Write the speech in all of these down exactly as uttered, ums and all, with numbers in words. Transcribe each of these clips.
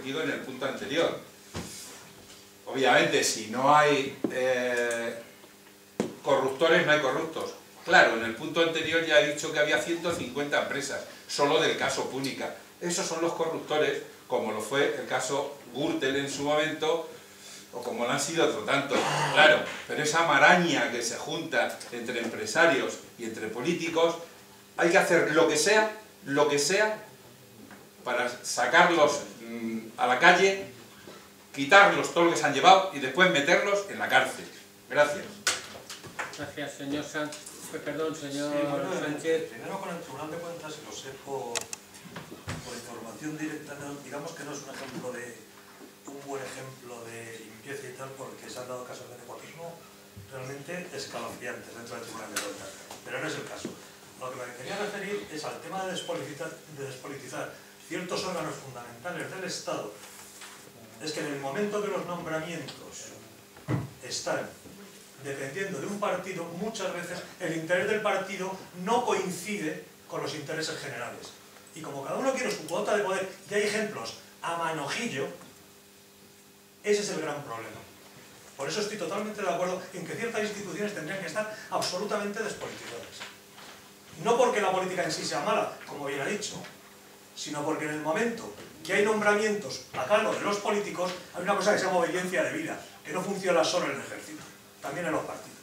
contigo en el punto anterior. Obviamente, si no hay eh, corruptores, no hay corruptos. Claro, en el punto anterior ya he dicho que había ciento cincuenta empresas, solo del caso Púnica. Esos son los corruptores, como lo fue el caso Gürtel en su momento, o como lo han sido otro tanto. Claro, pero esa maraña que se junta entre empresarios y entre políticos, hay que hacer lo que sea, lo que sea, para sacarlos mmm, a la calle, quitarlos todo lo que se han llevado y después meterlos en la cárcel. Gracias. Gracias, señor Sánchez. Perdón, señor sí, bueno, Sánchez. Primero, con el Tribunal de Cuentas, lo sé por, por información directa, no, digamos que no es un ejemplo de un buen ejemplo de limpieza y tal, porque se han dado casos de nepotismo realmente escalofriantes dentro del Tribunal de Cuentas, pero no es el caso. Lo que me quería referir es al tema de despolitizar, de despolitizar ciertos órganos fundamentales del Estado. Es que en el momento que los nombramientos están dependiendo de un partido, muchas veces el interés del partido no coincide con los intereses generales. Y como cada uno quiere su cuota de poder, y hay ejemplos a manojillo, ese es el gran problema. Por eso estoy totalmente de acuerdo en que ciertas instituciones tendrían que estar absolutamente despolitizadas. No porque la política en sí sea mala, como bien ha dicho, sino porque en el momento que hay nombramientos a cargo de los políticos, hay una cosa que se llama obediencia de vida, que no funciona solo en el ejército, también en los partidos.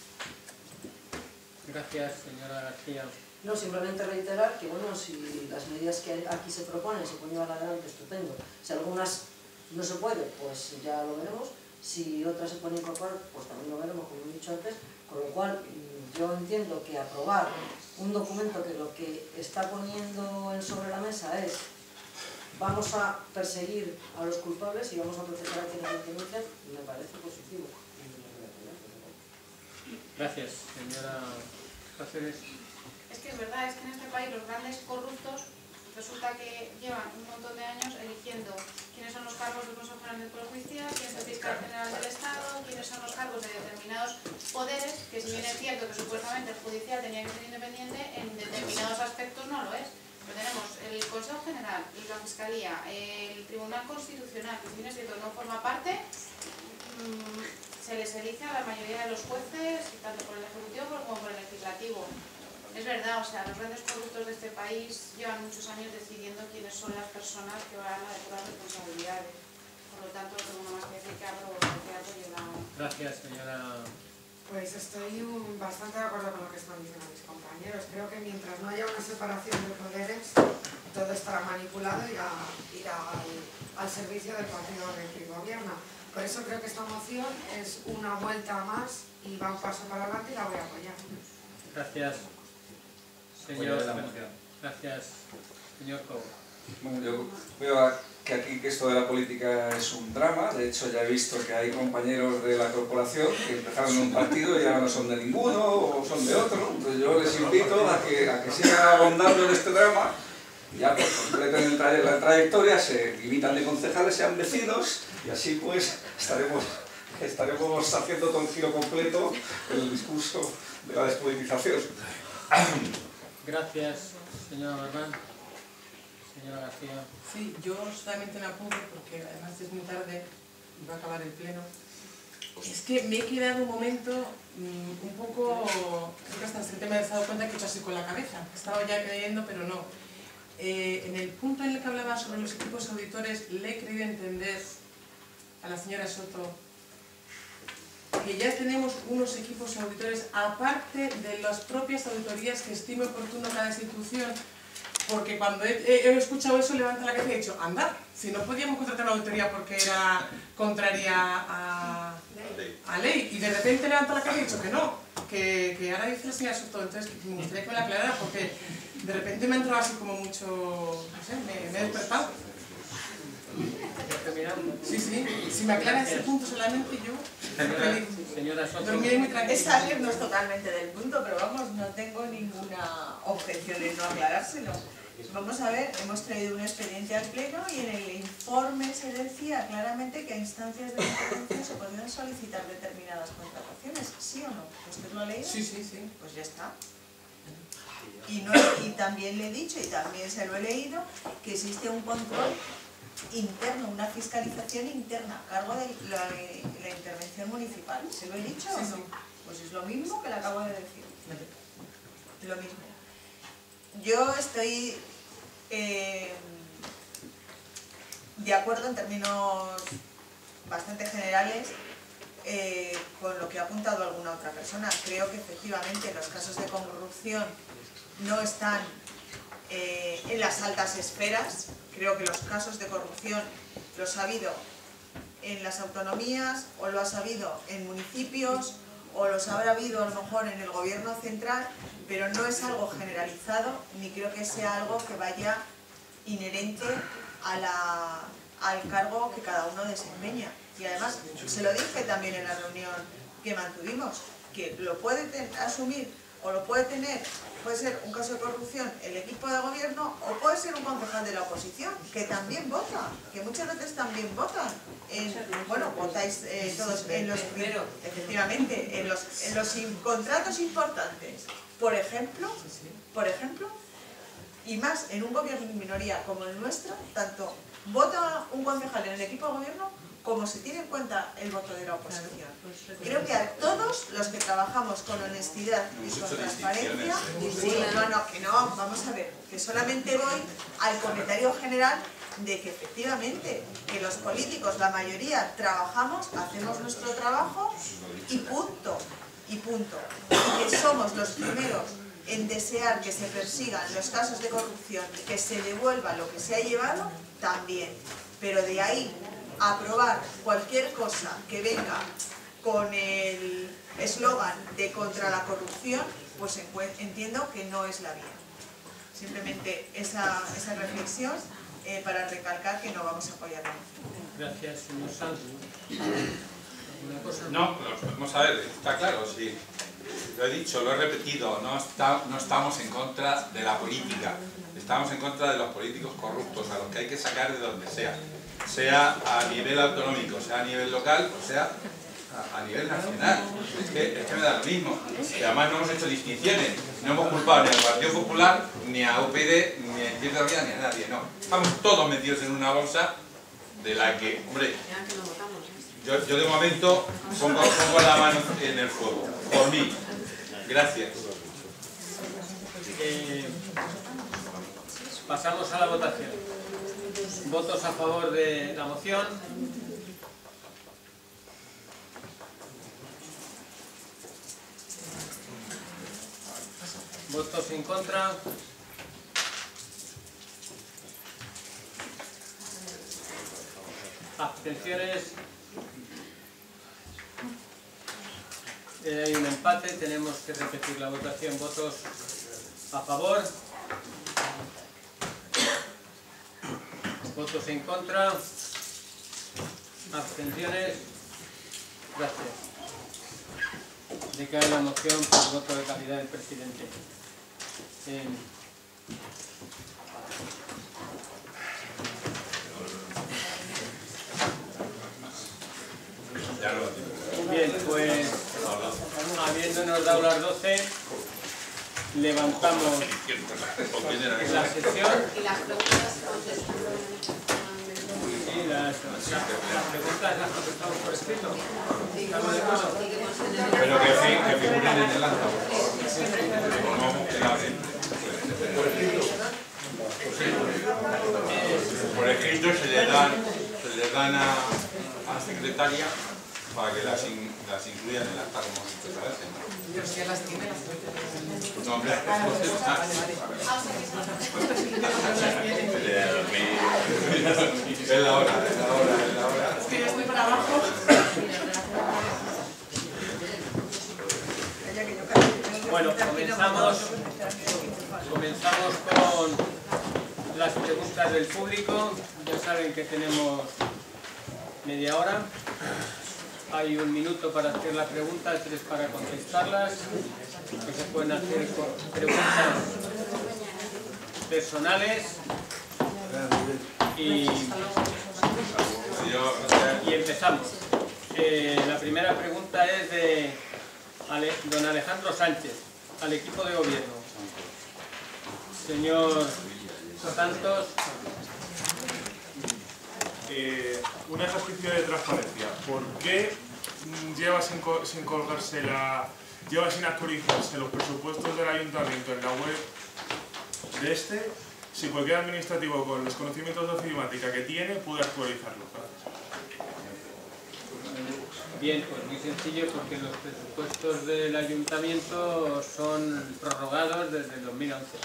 Gracias, señora García. No, simplemente reiterar que, bueno, si las medidas que aquí se proponen se pueden llevar adelante, estupendo. Si algunas no se puede, pues ya lo veremos. Si otras se pueden incorporar, pues también lo veremos, como he dicho antes. Con lo cual, yo entiendo que aprobar un documento que lo que está poniendo sobre la mesa es vamos a perseguir a los culpables y vamos a proteger a quienes denuncian, me parece positivo. Gracias, señora Cáceres. Es que es verdad, es que en este país los grandes corruptos resulta que llevan un montón de años eligiendo quiénes son los cargos del Consejo General del Poder Judicial, quién es el fiscal general del Estado, quiénes son los cargos de determinados poderes, que si bien es cierto que supuestamente el judicial tenía que ser independiente, en determinados aspectos no lo es. Pero tenemos el Consejo General, la Fiscalía, el Tribunal Constitucional, que si bien es cierto no forma parte, mmm, se les elige a la mayoría de los jueces, tanto por el Ejecutivo como por el Legislativo. Es verdad, o sea, los grandes corruptos de este país llevan muchos años decidiendo quiénes son las personas que van a depurar responsabilidades. Por lo tanto, no tengo nada más que decir que abro y la... Gracias, señora. Pues estoy bastante de acuerdo con lo que están diciendo mis compañeros. Creo que mientras no haya una separación de poderes, todo estará manipulado y irá, irá al, al servicio del partido que gobierna. Por eso creo que esta moción es una vuelta más y va un paso para adelante y la voy a apoyar. Gracias, señor. Gracias, señor Cobo. Bueno, yo veo que aquí que esto de la política es un drama. De hecho, ya he visto que hay compañeros de la corporación que empezaron en un partido y ahora no son de ninguno o son de otro. Entonces yo les invito a que, a que sigan abondando en este drama. Ya pues, completen el tray la trayectoria, se limitan de concejales, sean vecinos y así pues estaremos, estaremos haciendo todo el giro completo en el discurso de la despolitización. Gracias, señora Barbán. Señora García. Sí, yo solamente me apunto porque además es muy tarde y va a acabar el pleno. Es que me he quedado un momento mmm, un poco, creo que hasta el tema me he dado cuenta que he hecho así con la cabeza. Estaba ya creyendo, pero no. Eh, en el punto en el que hablaba sobre los equipos auditores, le he querido entender a la señora Soto que ya tenemos unos equipos auditores aparte de las propias auditorías que estime oportuno cada institución. Porque cuando he, he, he escuchado eso, levanta la cabeza y he dicho, anda, si no podíamos contratar una auditoría porque era contraria a, a ley, y de repente levanta la cabeza y he dicho que no, que, que ahora dice la señora Soto. Entonces me gustaría que me la aclarara porque de repente me ha entrado así como mucho, no sé, me, me he despertado. Sí, sí, si me aclara ese punto solamente yo, feliz. Señora Soto. Dormiré muy tranquila. Es salirnos totalmente del punto, pero vamos, no tengo ninguna objeción en no aclarárselo. Vamos a ver, hemos traído un expediente al pleno y en el informe se decía claramente que a instancias de la intervención se podían solicitar determinadas contrataciones, ¿sí o no? ¿Usted lo ha leído? Sí, sí, sí. Pues ya está. Y, no, y también le he dicho, y también se lo he leído, que existe un control interno, una fiscalización interna a cargo de la, la intervención municipal. ¿Se lo he dicho o no? Pues es lo mismo que le acabo de decir. Lo mismo. Yo estoy eh, de acuerdo en términos bastante generales eh, con lo que ha apuntado alguna otra persona. Creo que efectivamente los casos de corrupción no están eh, en las altas esferas. Creo que los casos de corrupción los ha habido en las autonomías, o lo ha habido en municipios, o los habrá habido a lo mejor en el gobierno central, pero no es algo generalizado, ni creo que sea algo que vaya inherente a la, al cargo que cada uno desempeña. Y además, se lo dije también en la reunión que mantuvimos, que lo puede asumir o lo puede tener, puede ser un caso de corrupción el equipo de gobierno, o puede ser un concejal de la oposición, que también vota, que muchas veces también votan. En, bueno, votáis eh, todos en los, efectivamente, en los, en los contratos importantes. Por ejemplo, por ejemplo, y más en un gobierno en minoría como el nuestro, tanto vota un concejal en el equipo de gobierno como se tiene en cuenta el voto de la oposición. Creo que a todos los que trabajamos con honestidad y con transparencia, sí, no, no, que no, vamos a ver, que solamente voy al comentario general de que efectivamente, que los políticos, la mayoría, trabajamos, hacemos nuestro trabajo y punto, y punto. Y que somos los primeros en desear que se persigan los casos de corrupción y que se devuelva lo que se ha llevado, también. Pero de ahí a aprobar cualquier cosa que venga con el eslogan de contra la corrupción, pues entiendo que no es la vía. Simplemente esa, esa reflexión eh, para recalcar que no vamos a apoyar la moción. Gracias, señor Sanz. No, vamos a ver, está claro, sí. Lo he dicho, lo he repetido, no, está, no estamos en contra de la política, estamos en contra de los políticos corruptos, a los que hay que sacar de donde sea, sea a nivel autonómico, sea a nivel local, o sea a, a nivel nacional. Es que, es que me da lo mismo. Y además no hemos hecho distinciones, no hemos culpado ni al Partido Popular, ni a U P D, ni a Izquierda Unida, ni a nadie, no. Estamos todos metidos en una bolsa de la que, hombre, yo, yo de momento pongo, pongo la mano en el fuego, por mí. Gracias. Eh, pasamos a la votación. ¿Votos a favor de la moción? ¿Votos en contra? ¿Abstenciones? Eh, hay un empate, tenemos que repetir la votación. ¿Votos a favor? ¿Votos en contra? ¿Abstenciones? Gracias. Decae la moción por voto de calidad del presidente. Eh, Bien, pues habiéndonos dado las doce, levantamos la sesión. Y las preguntas Y las, las, las preguntas las contestamos por escrito. ¿Estamos de acuerdo? Pero que, que figuren en el acta. No, que la por escrito se le dan, se le dan a, a la secretaria para que las, in, las incluyan en el acta como se parece. Pero si ya las tiene, las tiene. No, hombre, es la hora, es la hora, es la hora. Es que yo estoy para abajo. Bueno, comenzamos, comenzamos con las preguntas del público. Ya saben que tenemos media hora. Hay un minuto para hacer la pregunta, tres para contestarlas. Que se pueden hacer preguntas personales. Y, y empezamos. Eh, la primera pregunta es de Ale, don Alejandro Sánchez, al equipo de gobierno. Señor Santos. eh, un ejercicio de transparencia. ¿Por qué lleva sin, co sin colgarse la... lleva sin actualizarse los presupuestos del ayuntamiento en la web de este, si cualquier administrativo con los conocimientos de ofimática que tiene puede actualizarlo? Bien, pues muy sencillo, porque los presupuestos del ayuntamiento son prorrogados desde el dos mil once.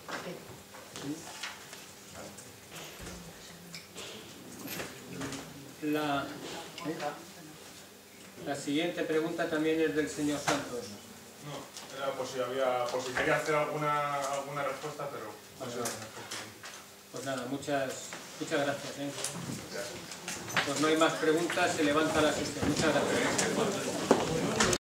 La, ¿eh? La siguiente pregunta también es del señor Santos. No, era por si, había, por si quería hacer alguna, alguna respuesta, pero no sé. Pues nada, muchas, muchas gracias. ¿eh? Pues no hay más preguntas, se levanta la sesión. Muchas gracias.